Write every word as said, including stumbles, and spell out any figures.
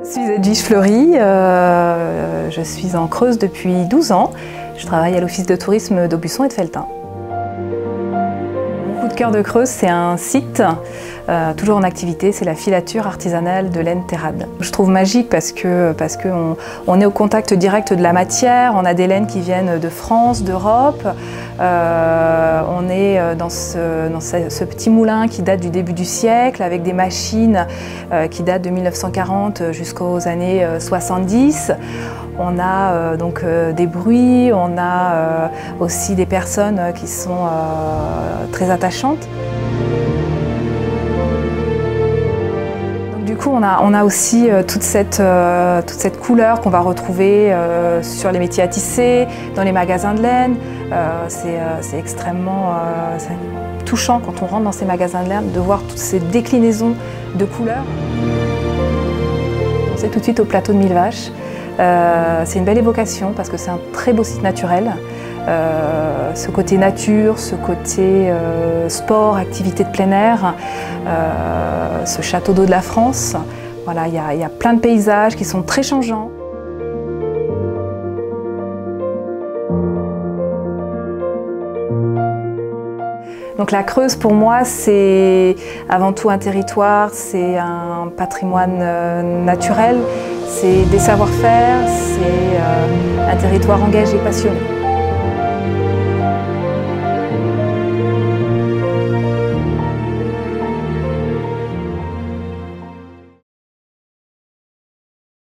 Je suis Edwige Fleury, euh, je suis en Creuse depuis douze ans. Je travaille à l'office de tourisme d'Aubusson et de Felletin. Mon coup de cœur de Creuse, c'est un site euh, toujours en activité, c'est la filature artisanale de laine Terrade. Je trouve magique parce que parce que on, on est au contact direct de la matière, on a des laines qui viennent de France, d'Europe. Euh, on est dans, ce, dans ce, ce petit moulin qui date du début du siècle avec des machines euh, qui datent de mille neuf cent quarante jusqu'aux années soixante-dix. On a euh, donc euh, des bruits, on a euh, aussi des personnes qui sont euh, très attachantes. Donc, du coup, on a, on a aussi euh, toute, cette, euh, toute cette couleur qu'on va retrouver euh, sur les métiers à tisser, dans les magasins de laine. Euh, c'est euh, extrêmement euh, touchant quand on rentre dans ces magasins de laine de voir toutes ces déclinaisons de couleurs. On est tout de suite au plateau de Mille Vaches. Euh, c'est une belle évocation parce que c'est un très beau site naturel. Euh, ce côté nature, ce côté euh, sport, activité de plein air, euh, ce château d'eau de la France. Voilà, il y a, il y a plein de paysages qui sont très changeants. Donc la Creuse, pour moi, c'est avant tout un territoire, c'est un patrimoine euh, naturel, c'est des savoir-faire, c'est euh, un territoire engagé, passionné.